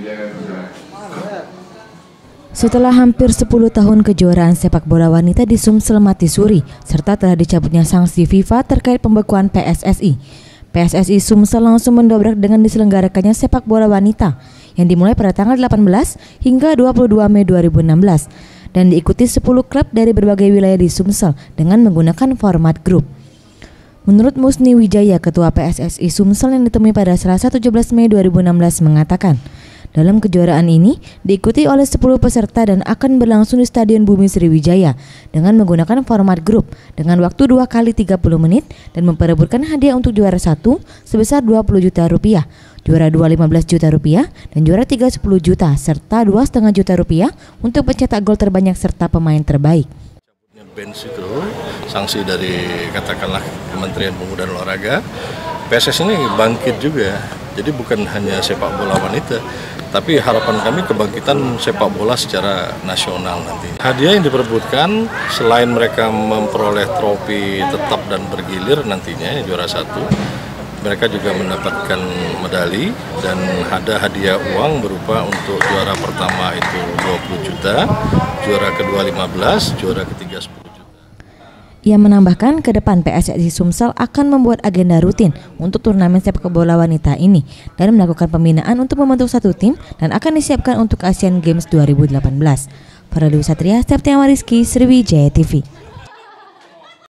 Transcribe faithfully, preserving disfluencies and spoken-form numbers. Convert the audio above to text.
Setelah hampir sepuluh tahun kejuaraan sepak bola wanita di Sumsel mati suri, serta telah dicabutnya sanksi FIFA terkait pembekuan P S S I, P S S I Sumsel langsung mendobrak dengan diselenggarakannya sepak bola wanita yang dimulai pada tanggal delapan belas hingga dua puluh dua Mei dua ribu enam belas dan diikuti sepuluh klub dari berbagai wilayah di Sumsel dengan menggunakan format grup. Menurut Musni Wijaya, Ketua P S S I Sumsel yang ditemui pada Selasa tujuh belas Mei dua ribu enam belas mengatakan, dalam kejuaraan ini diikuti oleh sepuluh peserta dan akan berlangsung di Stadion Bumi Sriwijaya dengan menggunakan format grup dengan waktu dua kali tiga puluh menit dan memperebutkan hadiah untuk juara satu sebesar dua puluh juta rupiah, juara dua lima belas juta rupiah, dan juara tiga sepuluh juta serta dua koma lima juta rupiah untuk pencetak gol terbanyak serta pemain terbaik. Bench itu sanksi dari katakanlah Kementerian Pemuda dan Olahraga, P S S I ini bangkit juga. Jadi bukan hanya sepak bola wanita, tapi harapan kami kebangkitan sepak bola secara nasional nanti. Hadiah yang diperebutkan selain mereka memperoleh trofi tetap dan bergilir nantinya juara satu, mereka juga mendapatkan medali dan ada hadiah uang berupa untuk juara pertama itu dua puluh juta, juara kedua lima belas, juara ketiga sepuluh juta. Ia menambahkan ke depan P S S I Sumsel akan membuat agenda rutin untuk turnamen sepak bola wanita ini dan melakukan pembinaan untuk membentuk satu tim dan akan disiapkan untuk Asian Games dua ribu delapan belas. Para Dewi Satria, Septiama Rizky, Sriwijaya T V.